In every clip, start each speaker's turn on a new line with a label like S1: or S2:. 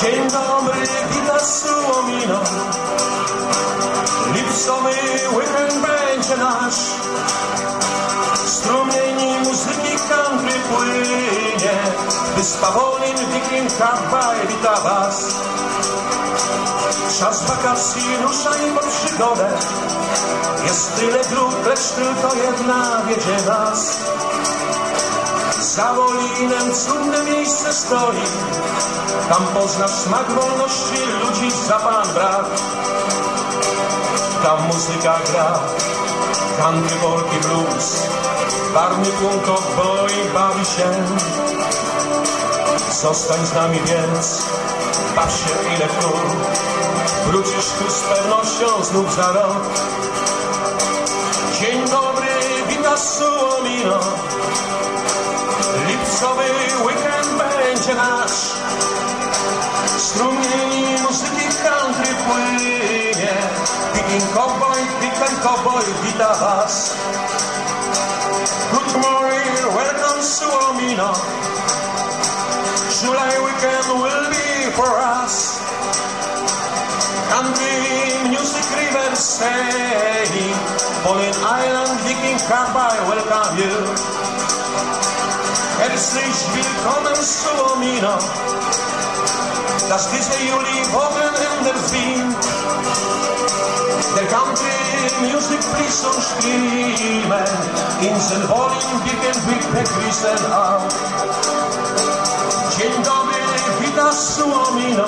S1: Dzień dobry, wita Słomino. Lipcowy weekend będzie nasz. Strumień muzyki country płynie. Wyspa Wolin, Wiking, Cowboy wita was. Czas wakacji rusza i po przygodę. Jest tyle dróg, lecz tylko jedna wiedzie nas. Za Wolinem cudne miejsce stoi. Tam poznasz smak wolności ludzi za pan brat. Tam muzyka gra, country, folk i blues. Barwny tłum cowboy bawi się. Zostań z nami więc, baw się ile tu. Wrócisz tu z pewnością znów za rok. Dzień dobry, wita Słomino. Lipcowy weekend będzie nasz. Strumień muzyki country płynie. Picking cowboy wita was. Good morning, welcome Słomino. July weekend will be for us. Country music river sailing. Wolin Island, Viking, Cowboy welcome you. Herzlich willkommen Słomino. Das diese Juli Wochen in der Wien. Der country music fließt und striemen. Insel Wolin, Viking, begrüßen auch. Dzień dobry, wita Słomino.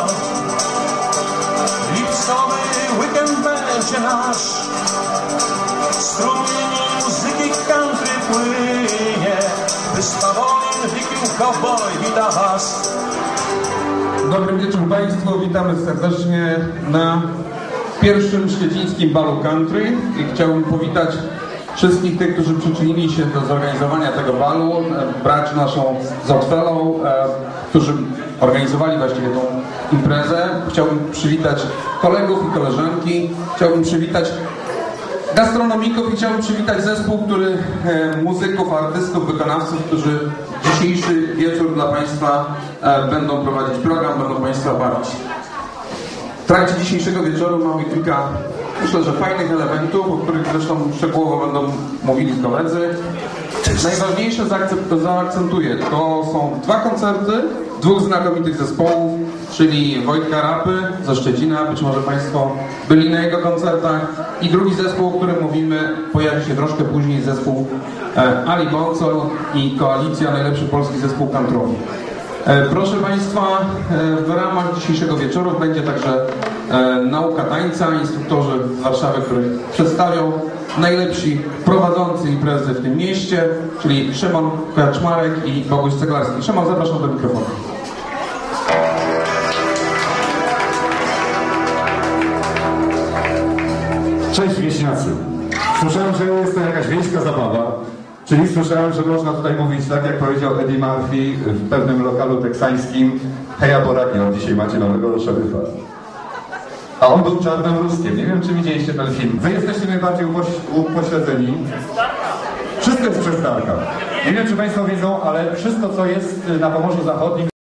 S1: Lipcowy weekend będzie nasz. Strumień muzyki country płynie. Wyspa Wolin, Viking, Cowboy wita was.
S2: Dobry wieczór Państwu, witamy serdecznie na pierwszym szczecińskim balu country i chciałbym powitać wszystkich tych, którzy przyczynili się do zorganizowania tego balu, brać naszą z Otfelą, którzy organizowali właściwie tą imprezę. Chciałbym przywitać kolegów i koleżanki, chciałbym przywitać gastronomików i chciałbym przywitać zespół, muzyków, artystów, wykonawców, którzy dzisiejszy wieczór dla Państwa będą prowadzić program, będą Państwa bawić. W trakcie dzisiejszego wieczoru mamy kilka, myślę, że fajnych elementów, o których zresztą szczegółowo będą mówili koledzy. Najważniejsze zaakcentuję, to są dwa koncerty, dwóch znakomitych zespołów, czyli Wojtka Rapy ze Szczecina, być może Państwo byli na jego koncertach, i drugi zespół, o którym mówimy, pojawi się troszkę później, zespół Ali Bonsol i Koalicja, najlepszy polski zespół country'owy. Proszę Państwa, w ramach dzisiejszego wieczoru będzie także nauka tańca, instruktorzy z Warszawy, których przedstawią najlepsi prowadzący imprezy w tym mieście, czyli Szymon Kaczmarek i Boguś Ceglarski. Szymon, zapraszam do mikrofonu.
S3: Cześć wieśniacy. Słyszałem, że jest to jakaś wiejska zabawa, czyli słyszałem, że można tutaj mówić tak, jak powiedział Eddie Murphy w pewnym lokalu teksańskim: heja Boraki, on dzisiaj macie nowego szeryfa. A on był czarnym ruskiem. Nie wiem, czy widzieliście ten film. Wy jesteście najbardziej upośledzeni. Wszystko jest przetarka. Nie wiem, czy Państwo wiedzą, ale wszystko, co jest na Pomorzu Zachodnim,